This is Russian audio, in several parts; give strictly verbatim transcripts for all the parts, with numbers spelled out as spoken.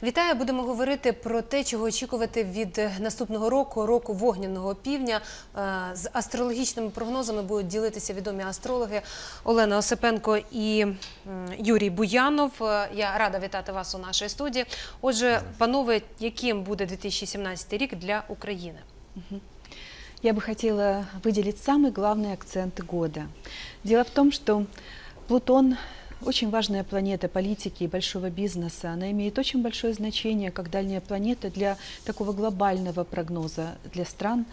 Вітаю! Будемо говорити про те, чого очікувати від наступного року, року вогняного півня. З астрологічними прогнозами будуть ділитися відомі астрологи Олена Осипенко і Юрій Буянов. Я рада вітати вас у нашій студії. Отже, панове, яким буде дві тисячі сімнадцятий рік для України? Я бы хотела выделить самые главные акценты года. Дело в том, что Плутон очень важная планета политики и большого бизнеса. Она имеет очень большое значение как дальняя планета для такого глобального прогноза для стран.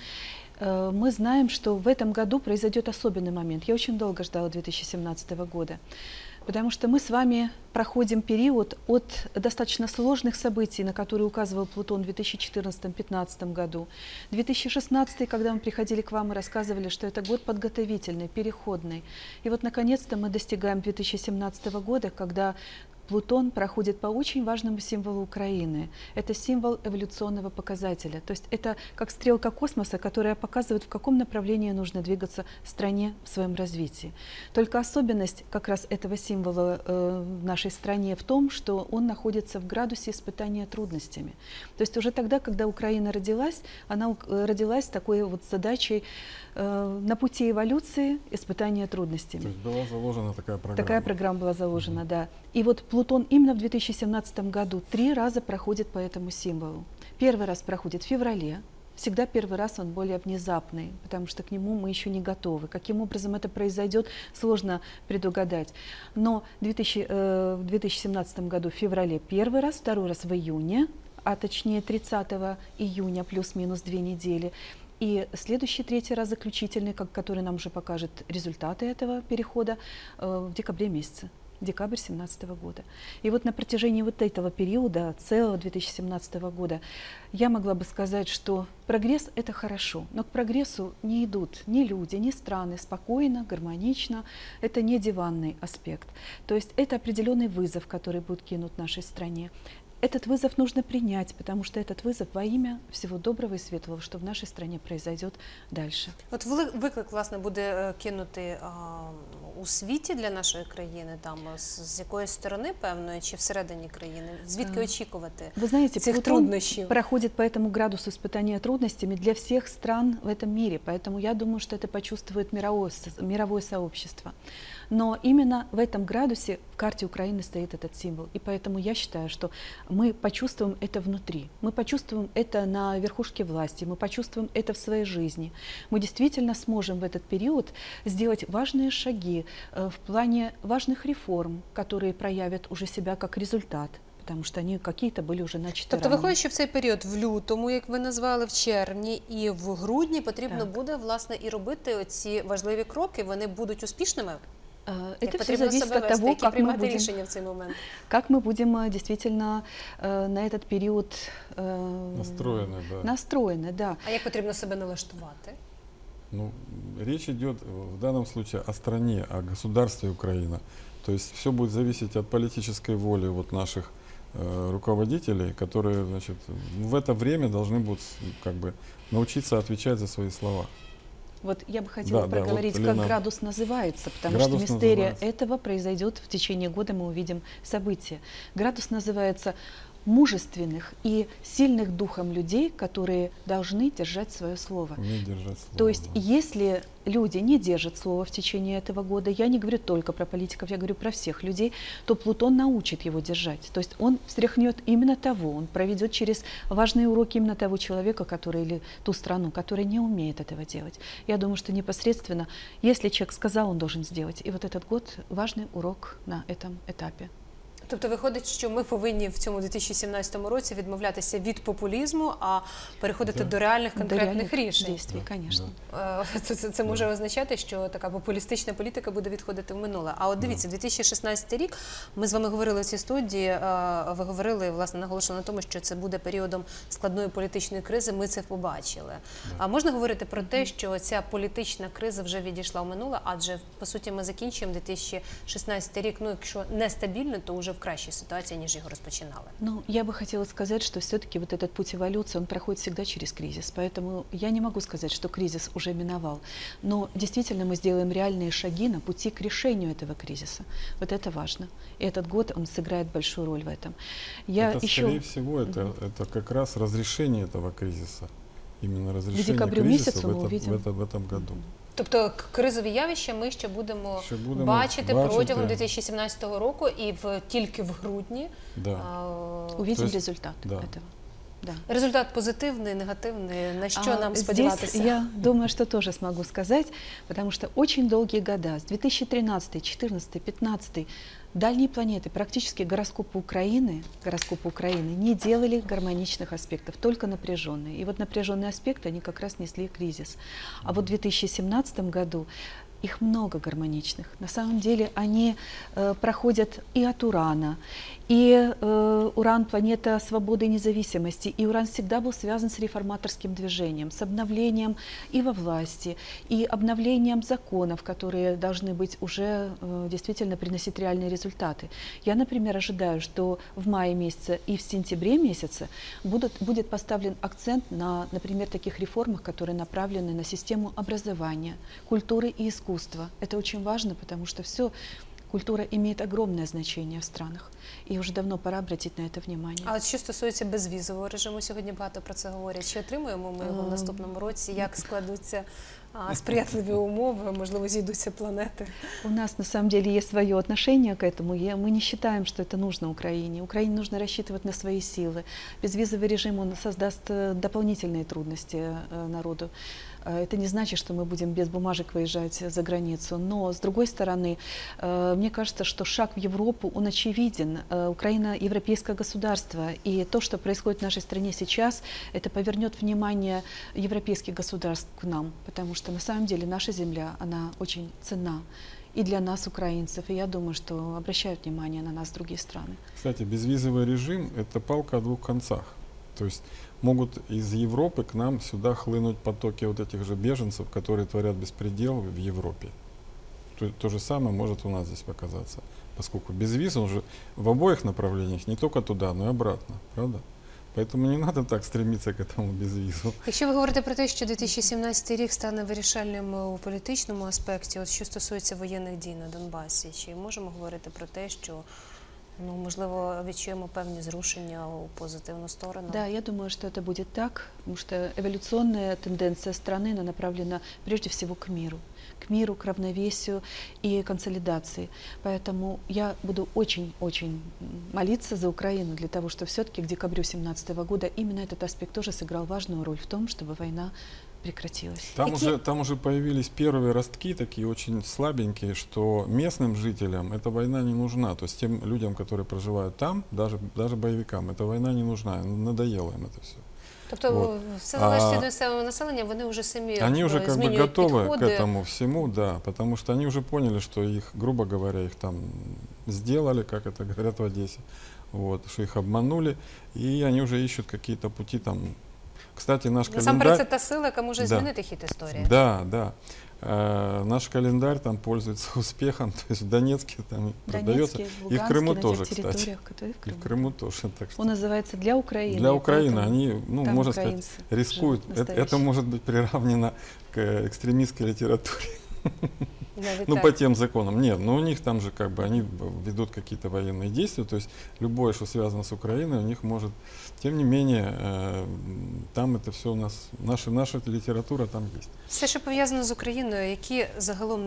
Мы знаем, что в этом году произойдет особенный момент. Я очень долго ждала две тысячи семнадцатого года, потому что мы с вами проходим период от достаточно сложных событий, на которые указывал Плутон в две тысячи четырнадцатом — две тысячи пятнадцатом году. две тысячи шестнадцатый, когда мы приходили к вам и рассказывали, что это год подготовительный, переходный. И вот наконец-то мы достигаем две тысячи семнадцатого года, когда Плутон проходит по очень важному символу Украины. Это символ эволюционного показателя. То есть это как стрелка космоса, которая показывает, в каком направлении нужно двигаться стране в своем развитии. Только особенность как раз этого символа э, в нашей стране в том, что он находится в градусе испытания трудностями. То есть уже тогда, когда Украина родилась, она родилась с такой вот задачей э, на пути эволюции испытания трудностями. То есть была заложена такая программа? Такая программа была заложена, mm-hmm. да. И вот Плутон именно в две тысячи семнадцатом году три раза проходит по этому символу. Первый раз проходит в феврале. Всегда первый раз он более внезапный, потому что к нему мы еще не готовы. Каким образом это произойдет, сложно предугадать. Но в две тысячи семнадцатом году в феврале первый раз, второй раз в июне, а точнее тридцатого июня плюс-минус две недели. И следующий, третий раз заключительный, который нам уже покажет результаты этого перехода, в декабре месяце. Декабрь две тысячи семнадцатого года. И вот на протяжении вот этого периода, целого две тысячи семнадцатого года, я могла бы сказать, что прогресс – это хорошо, но к прогрессу не идут ни люди, ни страны спокойно, гармонично. Это не диванный аспект. То есть это определенный вызов, который будет кинут нашей стране. Этот вызов нужно принять, потому что этот вызов во имя всего доброго и светлого, что в нашей стране произойдет дальше. От виклик, власне, буде кинути а, у світі для нашої країни, там, з, з якоїсь сторони, певної, чи всередині країни? Звідки очікувати Вы знаете, цих Плутон труднощів? проходит по этому градусу испытания трудностями для всех стран в этом мире, поэтому я думаю, что это почувствует мировое, мировое сообщество. Но именно в этом градусе в карте Украины стоит этот символ. И поэтому я считаю, что мы почувствуем это внутри. Мы почувствуем это на верхушке власти, мы почувствуем это в своей жизни. Мы действительно сможем в этот период сделать важные шаги э, в плане важных реформ, которые проявят уже себя как результат. Тому що вони якісь були вже начаті. Тобто, виходить, що в цей період в лютому, як ви назвали, в червні і в грудні потрібно так. буде, власне, і робити оці важливі кроки, вони будуть успішними? Это все зависит от того, как мы, будем, решение в цей момент? как мы будем действительно э, на этот период э, настроены, да. настроены, да. А як потрібно себе налаштувати? Ну, речь идет в данном случае о стране, о государстве Украина. То есть все будет зависеть от политической воли вот наших э, руководителей, которые, значит, в это время должны будут как бы научиться отвечать за свои слова. Вот я бы хотела да, проговорить, да, вот, как Лена... градус называется, потому градус что мистерия называется. этого произойдет в течение года, мы увидим события. Градус называется мужественных и сильных духом людей, которые должны держать свое слово. Держать слово То есть, да. если люди не держат слово в течение этого года, я не говорю только про политиков, я говорю про всех людей, то Плутон научит его держать. То есть он встряхнет именно того, он проведет через важные уроки именно того человека, который, или ту страну, которая не умеет этого делать. Я думаю, что непосредственно, если человек сказал, он должен сделать. И вот этот год важный урок на этом этапе. Тобто виходить, що ми повинні в цьому дві тисячі сімнадцятому році відмовлятися від популізму, а переходити да. до реальних конкретних до рішень. Дійстві, звісно. Да. Це, це, це може означати, що така популістична політика буде відходити в минуле. А от дивіться, дві тисячі шістнадцятий рік, ми з вами говорили в цій студії, ви говорили, власне, наголошено на тому, що це буде періодом складної політичної кризи, ми це побачили. Да. А можна говорити про те, що ця політична криза вже відійшла в минуле, адже, по суті, ми закінчуємо дві тисячі шістнадцятий рік, ну, якщо нестабільно, то вже в кращій ситуації, ніж його розпочинали. Ну, я бы хотела сказать, что все-таки вот этот путь эволюции, он проходит всегда через кризис. Поэтому я не могу сказать, что кризис уже миновал. Но действительно мы сделаем реальные шаги на пути к решению этого кризиса. Вот это важно. И этот год, он сыграет большую роль в этом. Я это, еще... скорее всего, это, mm-hmm. это как раз разрешение этого кризиса. Именно разрешение к декабрю кризиса месяцу в, мы этом, увидим. в, этом, в этом году. Тобто к- кризові явища ми ще будемо, Ще будемо бачити, бачити. протягом дві тисячі сімнадцятого року і в, тільки в грудні. Да. а, Увидим То есть, результат да. этого. Да. Результат позитивний, негативний, на що А нам здесь сподіватися? я думаю, что тоже смогу сказать, потому что очень долгие года, с две тысячи тринадцатого, четырнадцатого, пятнадцатого, дальние планеты, практически гороскопы Украины, гороскопы Украины не делали гармоничных аспектов, только напряженные. И вот напряженные аспекты, они как раз несли кризис. А вот в две тысячи семнадцатом году их много гармоничных. На самом деле они э, проходят и от Урана, и э, Уран — планета свободы и независимости, и Уран всегда был связан с реформаторским движением, с обновлением и во власти, и обновлением законов, которые должны быть уже э, действительно приносить реальные результаты. Я, например, ожидаю, что в мае месяце и в сентябре месяце будут, будет поставлен акцент на, например, таких реформах, которые направлены на систему образования, культуры и искусства. Это очень важно, потому что все, культура имеет огромное значение в странах. І вже давно пора обратити на це увагу. А от що стосується безвізового режиму, сьогодні багато про це говорять. Чи отримуємо ми його в наступному році? Як складуться а, сприятливі умови, можливо, зійдуться планети? У нас на самом деле есть свое отношение к этому. Я, мы не считаем, что это нужно Украине. Украине нужно рассчитывать на свои силы. Безвизовый режим, он создаст дополнительные трудности э, народу. Это не значит, что мы будем без бумажек выезжать за границу. Но, с другой стороны, э, мне кажется, что шаг в Европу, он очевиден. Э, Украина — европейское государство. И то, что происходит в нашей стране сейчас, это повернет внимание европейских государств к нам. Потому что на самом деле наша земля, она очень ценна и для нас, украинцев. И я думаю, что обращают внимание на нас другие страны. Кстати, безвизовый режим – это палка о двух концах. То есть могут из Европы к нам сюда хлынуть потоки вот этих же беженцев, которые творят беспредел в Европе. То, то же самое может у нас здесь показаться, поскольку безвиз, он же в обоих направлениях, не только туда, но и обратно, правда? Поэтому не надо так стремиться к этому безвізу. Якщо ви говорите про те, що дві тисячі сімнадцятий рік стане вирішальним у політичному аспекті, от що стосується воєнних дій на Донбасі, чи можемо говорити про те, що, ну, можливо, відчуємо певні зрушення у позитивну сторону? Да, я думаю, что это будет так, потому что эволюционная тенденция страны, она направлена прежде всего к миру, к миру, к равновесию и консолидации. Поэтому я буду очень-очень молиться за Украину для того, чтобы все-таки к декабрю две тысячи семнадцатого года именно этот аспект тоже сыграл важную роль в том, чтобы война прекратилась. Там, Какие- уже, там уже появились первые ростки, такие очень слабенькие, что местным жителям эта война не нужна. То есть тем людям, которые проживают там, даже, даже боевикам, эта война не нужна. Надоело им это все. Тобто Вот. все залежить А від місцевого населення, вони вже самі Они уже е, как бы змінюють готовы підходи. к этому всему, да, потому что они уже поняли, что их, грубо говоря, их там сделали, как это говорят в Одессе, вот, что их обманули, и они уже ищут какие-то пути там. Кстати, наш Насамперед, це календарь... та сила, яка може Да. змінити хід історії. Да, да. Э, наш календарь там пользуется успехом, то есть в Донецке там продается, Донецке, в и в Луганске, Крыму на тоже, тех кстати. территориях, которые в И Крыму. в Крыму тоже. Так что Он называется «Для Украины». для и Украины поэтому они, ну, там можно сказать, украинцы рискуют. живут Это, это настоящие. может быть приравнено к экстремистской литературе. Навіть Ну, так. по тем законам. Нет, но у них там же как бы они ведут какие-то военные действия, то есть любое, что связано с Украиной, у них может... Тем не менее, э, там это все у нас... Наша, наша литература там есть. Все, що пов'язано з Україною, які загалом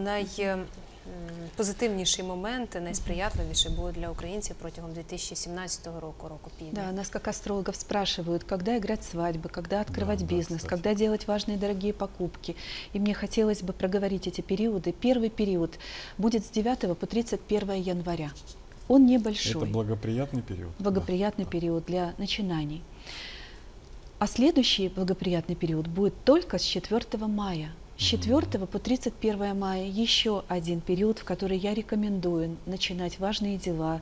найпозитивніші моменти, найсприятливіші були для українців протягом дві тисячі сімнадцятого року, року півдня? Да, нас как астрологов спрашивают, когда играть свадьбы, когда открывать Да, да, бизнес, кстати. когда делать важные дорогие покупки. И мне хотелось бы проговорить эти периоды. Первый период будет с девятого по тридцать первое января. Он небольшой, Это благоприятный период. благоприятный Да. период для начинаний. А следующий благоприятный период будет только с четвёртого мая. С четвёртого по тридцать первое мая еще один период, в который я рекомендую начинать важные дела.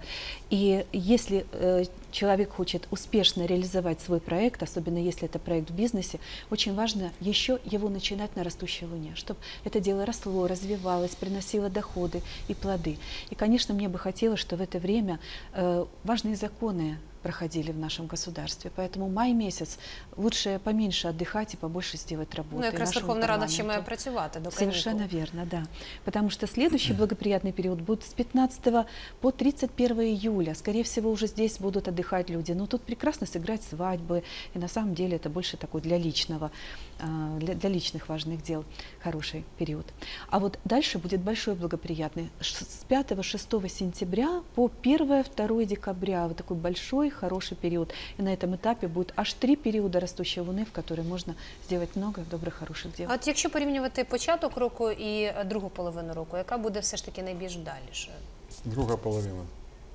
И если э, человек хочет успешно реализовать свой проект, особенно если это проект в бизнесе, очень важно еще его начинать на растущей луне, чтобы это дело росло, развивалось, приносило доходы и плоды. И, конечно, мне бы хотелось, чтобы в это время э, важные законы проходили в нашем государстве. Поэтому май месяц лучше поменьше отдыхать и побольше сделать работу. Ну, якраз Верховна Рада ще має працювати до канікул. Совершенно верно, да. Потому что следующий благоприятный период будет с пятнадцатого по тридцать первое июля. Скорее всего, уже здесь будут отдыхать люди. Но тут прекрасно сыграть свадьбы. И на самом деле это больше такой для личного, для, для личных важных дел хороший период. А вот дальше будет большой благоприятный. С пятого-шестого сентября по первое-второе декабря. Вот такой большой хороший период. И на этом этапе будет аж три периода растущей луны, в которые можно сделать много добрых, хороших дел. А от якщо порівнювати початок року і другу половину року, яка буде все ж таки найбільш вдалішою? Друга половина.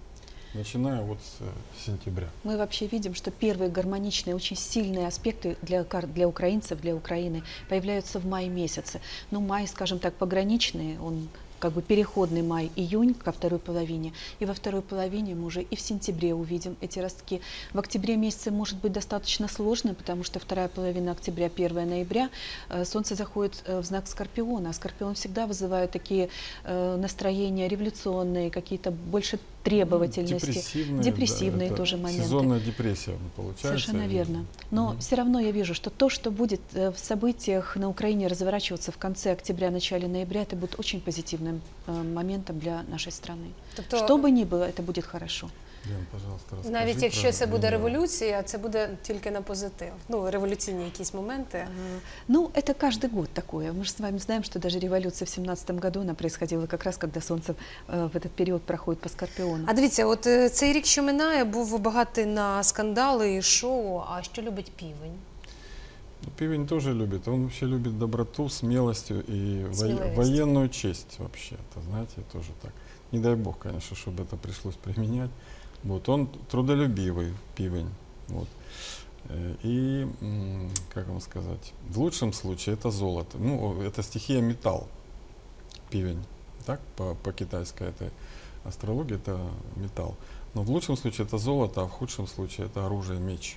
Начиная вот с сентября. Мы вообще видим, что первые гармоничные, очень сильные аспекты для, для украинцев, для Украины появляются в мае месяце. Но май, скажем так, пограничный, он как бы переходный май-июнь ко второй половине. И во второй половине мы уже и в сентябре увидим эти ростки. В октябре месяце может быть достаточно сложно, потому что вторая половина октября, первое ноября, э, Солнце заходит э, в знак Скорпиона. А Скорпион всегда вызывает такие э, настроения революционные, какие-то больше требовательности. Депрессивные, депрессивные да, тоже моменты. Сезонная депрессия получается. Совершенно верно. Но mm-hmm. все равно я вижу, что то, что будет в событиях на Украине разворачиваться в конце октября, начале ноября, это будет очень позитивным моментом для нашей страны. Тобто, що би ні було, це буде хорошо. Лен, пожалуйста, розкажи. Навіть якщо це буде революція, це буде тільки на позитив. Ну, революційні якісь моменти. Ну, это каждый год такое. Мы же с вами знаем, что даже революция в семнадцатом году, она происходила как раз, когда Солнце в этот период проходит по Скорпиону. А дивіться, от цей рік, що минає, був багатий на скандали і шоу. А що любить півень? Пивень тоже любит. Он вообще любит доброту, смелость и во... военную честь вообще. Это, знаете, тоже так. Не дай бог, конечно, чтобы это пришлось применять. Вот. Он трудолюбивый пивень. Вот. И, как вам сказать, в лучшем случае это золото. Ну, это стихия металл. Пивень. Так, по, по китайской этой астрологии это металл. Но в лучшем случае это золото, а в худшем случае это оружие, меч.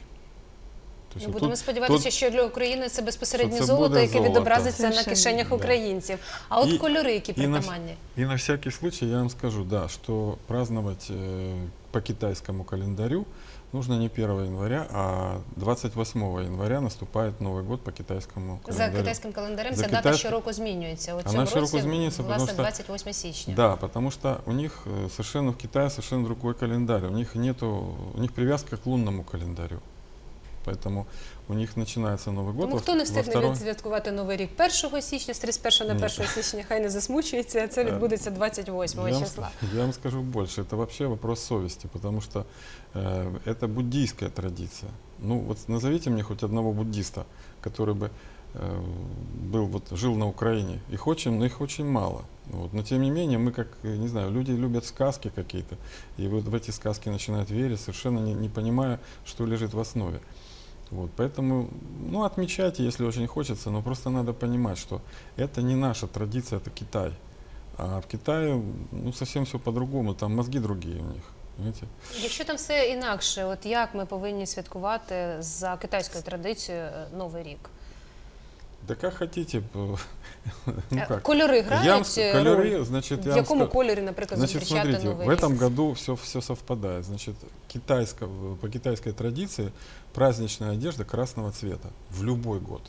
Ми будемо тут, сподіватися, тут, що для України це безпосередньо це золото, яке золото. відобразиться Совершенно. на кишенях да. українців. А от и, кольори, які и притаманні? На, и на всякий случай я вам скажу, да, что праздновать э, по китайскому календарю нужно не первого января, а двадцять восьмого января наступает Новый год по китайскому календарю. За китайским календарем За ця китайськ... дата щороку змінюється. У Она цьому році, змінюється, власне, что, двадцять восьмого січня. Да, потому что у них совершенно в Китае совершенно другой календарь. У них нету, у них привязка к лунному календарю. Поэтому у них починається Новий год. Тому хто не встигне второй... відсвяткувати Новий рік першого січня, з тридцять першого на перше січня, хай не засмучується, це відбудеться двадцять восьмого я числа. Вам, я вам скажу больше, это вообще вопрос совести, потому что э, это буддийская традиция. Ну вот назовите мне хоть одного буддиста, который бы э, был, вот, жил на Украине. Их очень, но их очень мало. Вот. Но тем не менее, мы как, не знаю, люди любят сказки какие-то, и вот в эти сказки начинают верить, совершенно не, не понимая, что лежит в основе. Вот, поэтому, ну, отмечайте, если очень хочется, но просто надо понимать, что это не наша традиция, это Китай. А в Китае, ну, совсем все по-другому, там мозги другие у них. Знаєте? Якщо там все інакше, от як ми повинні святкувати за китайською традицією Новий рік? Да как хотите. Ну, как? Кольори грають я, роль? Кольори, значит, в якому кольорі, наприклад, значит, зустрічати смотрите, Новий в рік? этом году все, все совпадает. Значит, китайско, по китайской традиции праздничная одежда красного цвета в любой год.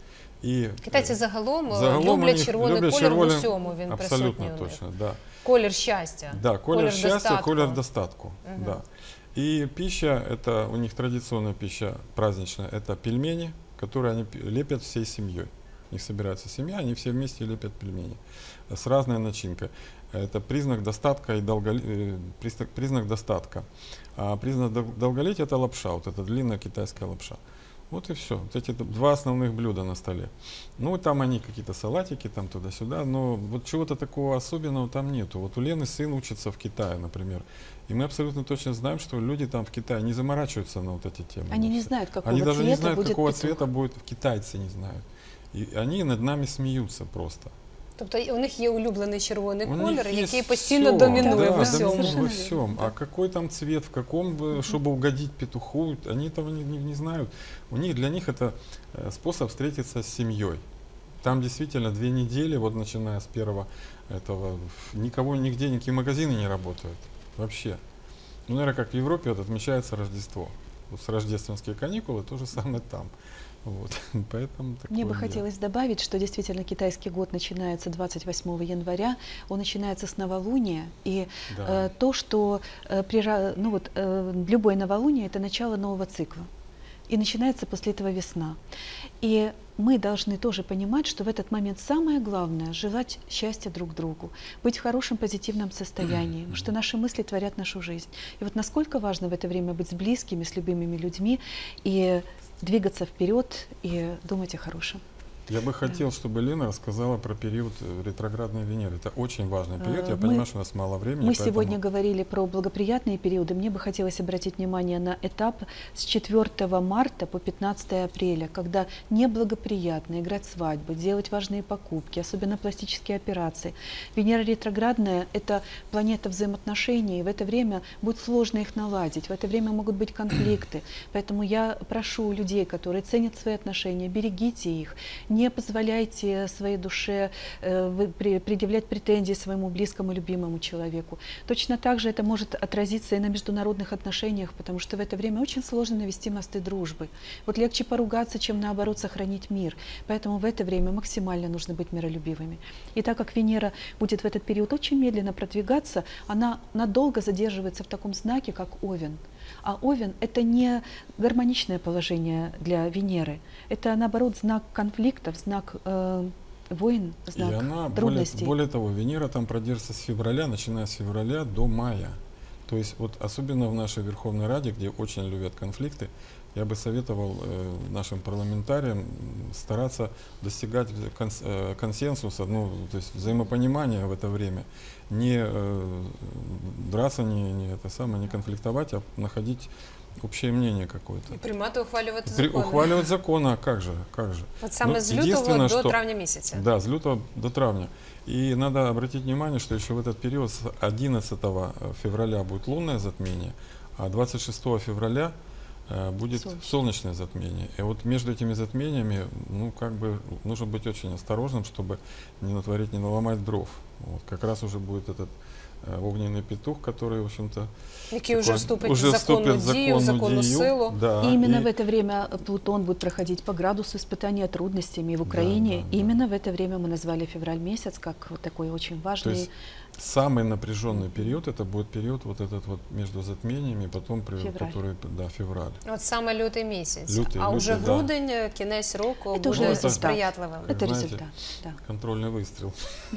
И, Китайці загалом, загалом люблять них, червоний люблять колір червоний, в усьому, він присутній абсолютно у них. точно, да. Колір щастя. Да, колер, колер счастья, достатку. колер достатку. Угу. Да. И пища, это у них традиционная пища праздничная, это пельмени, которые они лепят всей семьей. У них собирается семья, они все вместе лепят пельмени с разной начинкой. Это признак достатка и долголетия, признак, признак достатка. А признак долголетия это лапша, вот эта длинная китайская лапша. Вот и все. Вот эти два основных блюда на столе. Ну, там они какие-то салатики, там туда-сюда, но вот чего-то такого особенного там нету. Вот у Лены сын учится в Китае, например. И мы абсолютно точно знаем, что люди там в Китае не заморачиваются на вот эти темы. Они не знают, какого Они даже цвета не знают, будет какого петух. цвета будет, китайцы не знают. И они над нами смеются просто. Тобто у них є улюблений червоний У колір, них який есть постійно всё, домінує да, в усьому. доминует Совершенно во всем. верно, А какой там цвет, в каком, бы, чтобы угодить петуху, они этого не, не, не знают. У них, для них это э, способ встретиться с семьей. Там действительно две недели, вот начиная с первого этого, никого нигде, никакие магазины не работают. Вообще. Ну, наверное, как в Европе вот отмечается Рождество. Вот с рождественские каникулы то же самое там. Вот. Поэтому Мне бы такое дело. хотелось добавить, что действительно китайский год начинается двадцать восьмого января, он начинается с новолуния, и Да. э, то, что э, при, ра- ну вот, э, любое новолуние – это начало нового цикла, и начинается после этого весна. И мы должны тоже понимать, что в этот момент самое главное – желать счастья друг другу, быть в хорошем позитивном состоянии, потому что наши мысли творят нашу жизнь. И вот насколько важно в это время быть с близкими, с любимыми людьми и двигаться вперед и думать о хорошем. Я бы хотел, чтобы Лена рассказала про период э, ретроградной Венеры. Это очень важный период. Э, Я мы- понимаю, что у нас мало времени. Мы поэтому- сегодня говорили про благоприятные периоды. Мне бы хотелось обратить внимание на этап с четвёртого марта по пятнадцатое апреля, когда неблагоприятно играть свадьбы, делать важные покупки, особенно пластические операции. Венера ретроградная – это планета взаимоотношений, и в это время будет сложно их наладить, в это время могут быть конфликты. Поэтому я прошу людей, которые ценят свои отношения, берегите их, не позволяйте своей душе э, вы- при- предъявлять претензии своему близкому, любимому человеку. Точно так же это может отразиться и на международных отношениях, потому что в это время очень сложно навести мосты дружбы. Вот легче поругаться, чем наоборот сохранить мир. Поэтому в это время максимально нужно быть миролюбивыми. И так как Венера будет в этот период очень медленно продвигаться, она надолго задерживается в таком знаке, как Овен. А Овен – это не гармоничное положение для Венеры. Это, наоборот, знак конфликтов, знак э, войн, знак И она, более, трудностей. более того, Венера там продержится с февраля, начиная с февраля до мая. То есть вот особенно в нашей Верховной Раде, где очень любят конфликты, я бы советовал э, нашим парламентариям стараться достигать конс- э, консенсуса, ну, то есть взаимопонимания в это время. Не э, драться, не, не, это самое, не конфликтовать, а находить общее мнение какое-то. І приймати, ухвалювати При- закони. ухваливать закон, а как же, как же. От саме Ну, з лютого единственное, до что- травня місяця. Да, с лютого до травня. И надо обратить внимание, что еще в этот период с одиннадцатого февраля будет лунное затмение, а двадцать шестого февраля э, будет Солнечное. солнечное затмение. И вот между этими затмениями, ну, как бы, нужно быть очень осторожным, чтобы не натворить, не наломать дров. Вот, как раз уже будет этот э, огненный петух, который, в общем-то, Який вже такой- вступить уже в законну вступит в дію, в законну дію. силу. Да, И именно и- в это время Плутон будет проходить по градусу испытания трудностями в Украине. да, да. Именно в это время мы назвали февраль месяц как вот такой очень То важный. есть самый напряженный период это будет период вот этот вот между затмениями, потом при- Февраль. который, да, февраль. От саме лютий місяць. Лютий, а вже лютий, да. грудень, кінець року Это буде уже результат. сприятливим. Это знаете, результат. Да. Контрольный выстрел.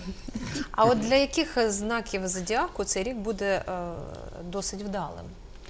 А от для яких знаків зодіаку цей рік буде е, досить вдалим?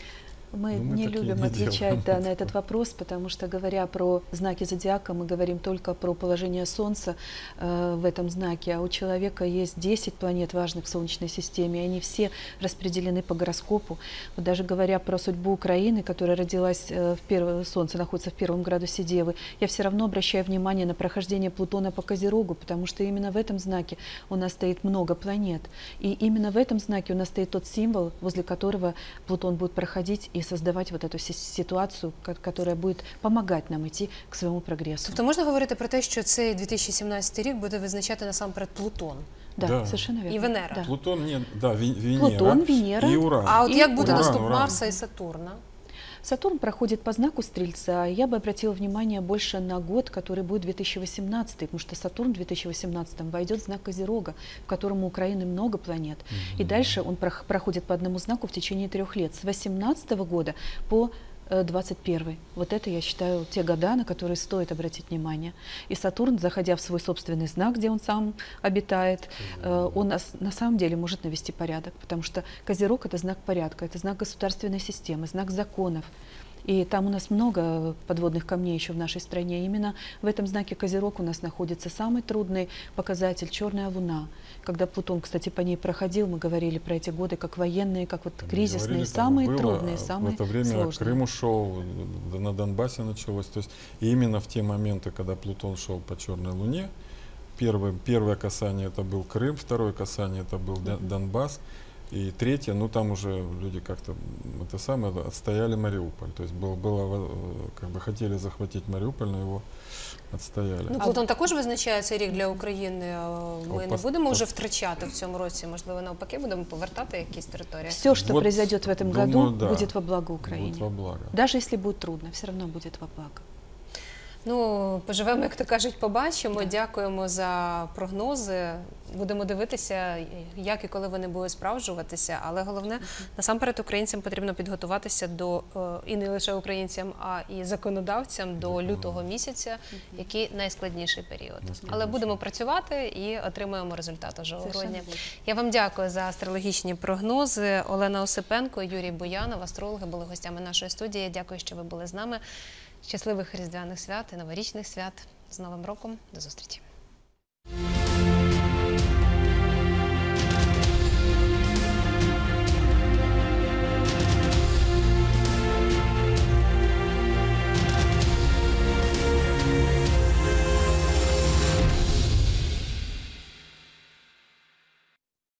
Мы Ну, мы не такие любим не отвечать делаем. да, на этот вопрос, потому что, говоря про знаки зодиака, мы говорим только про положение Солнца э, в этом знаке, а у человека есть десять планет важных в Солнечной системе, и они все распределены по гороскопу. Вот даже говоря про судьбу Украины, которая родилась, э, в первом, Солнце находится в первом градусе Девы, я все равно обращаю внимание на прохождение Плутона по Козерогу, потому что именно в этом знаке у нас стоит много планет. И именно в этом знаке у нас стоит тот символ, возле которого Плутон будет проходить и создавать вот эту си- ситуацию, ко- которая будет помогать нам идти к своему прогрессу. Тобто можна говорити про те, що цей дві тисячі сімнадцятий рік буде визначати насамперед Плутон. Да, Да. совершенно верно. И Венера. Да. Плутон, нет, да, Ве- Венера, Плутон, Венера. и Уран. А от І як буде Уран, наступ Уран. Марса і Сатурна? Сатурн проходит по знаку Стрельца. Я бы обратила внимание больше на год, который будет две тысячи восемнадцатый, потому что Сатурн в две тысячи восемнадцатом войдет в знак Козерога, в котором у Украины много планет. И дальше он прох- проходит по одному знаку в течение трех лет, с восемнадцатого года по э, двадцать первый. Вот это, я считаю, те года, на которые стоит обратить внимание. И Сатурн, заходя в свой собственный знак, где он сам обитает, э, он на, на самом деле может навести порядок, потому что Козерог – это знак порядка, это знак государственной системы, знак законов. И там у нас много подводных камней еще в нашей стране. Именно в этом знаке Козерог у нас находится самый трудный показатель — черная луна. Когда Плутон, кстати, по ней проходил, мы говорили про эти годы как военные, как вот кризисные, Говорили, самые было, трудные, а самые в это время сложные. Крым ушел, на Донбассе началось. То есть и именно в те моменты, когда Плутон шел по черной луне, первое, первое касание это был Крым, второе касание это был mm-hmm. Донбасс, и третье, ну там уже люди как-то это самое отстояли Мариуполь. То есть было, было как бы хотели захватить Мариуполь, но его отстояли. Ну, Плутон також визначає цей рік для України. Ми О, не пос- будемо пос- вже втрачати в цьому році, можливо, навпаки, будемо повертати якісь території. Все, что Вот, произойдет в этом думаю, году, да, будет во благо Украине. Будет во благо. Даже если будет трудно, все равно будет во благо. Ну, поживемо, як то кажуть, побачимо. Дякуємо за прогнози. Будемо дивитися, як і коли вони будуть справджуватися. Але головне, насамперед, українцям потрібно підготуватися до, і не лише українцям, а і законодавцям до лютого місяця, який найскладніший період. Але будемо працювати і отримаємо результат уже у грудні. Я вам дякую за астрологічні прогнози. Олена Осипенко, Юрій Буянов, астрологи, були гостями нашої студії. Дякую, що ви були з нами. Щасливих різдвяних свят і новорічних свят. З Новим роком. До зустрічі.